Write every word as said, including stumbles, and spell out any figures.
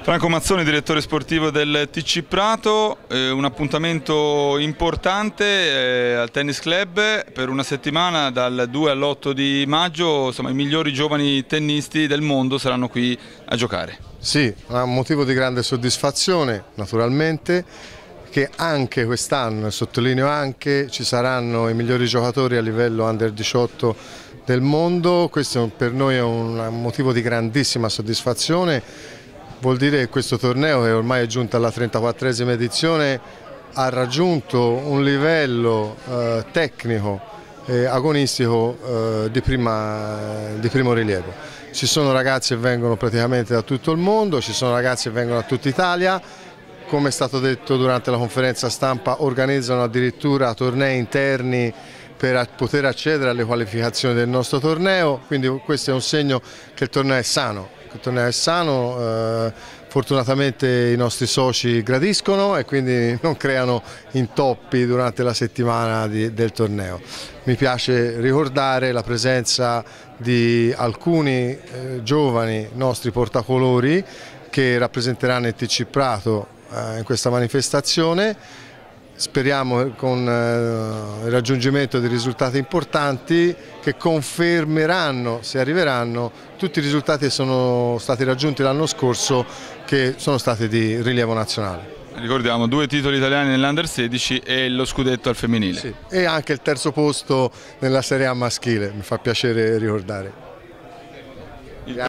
Franco Mazzoni, direttore sportivo del T C Prato, eh, un appuntamento importante eh, al Tennis Club per una settimana dal due all'otto di maggio, insomma i migliori giovani tennisti del mondo saranno qui a giocare. Sì, è un motivo di grande soddisfazione naturalmente, che anche quest'anno, e sottolineo anche, ci saranno i migliori giocatori a livello under diciotto del mondo. Questo per noi è un motivo di grandissima soddisfazione. Vuol dire che questo torneo, che ormai è giunto alla trentaquattresima edizione, ha raggiunto un livello eh, tecnico e agonistico eh, di, prima, di primo rilievo. Ci sono ragazzi che vengono praticamente da tutto il mondo, ci sono ragazzi che vengono da tutta Italia. Come è stato detto durante la conferenza stampa, organizzano addirittura tornei interni per poter accedere alle qualificazioni del nostro torneo, quindi questo è un segno che il torneo è sano. Il torneo è sano, eh, fortunatamente i nostri soci gradiscono e quindi non creano intoppi durante la settimana di, del torneo. Mi piace ricordare la presenza di alcuni eh, giovani nostri portacolori che rappresenteranno il T C Prato eh, in questa manifestazione. Speriamo con eh, il raggiungimento di risultati importanti che confermeranno, se arriveranno, tutti i risultati che sono stati raggiunti l'anno scorso, che sono stati di rilievo nazionale. Ricordiamo due titoli italiani nell'Under sedici e lo scudetto al femminile. Sì, e anche il terzo posto nella Serie A maschile, mi fa piacere ricordare.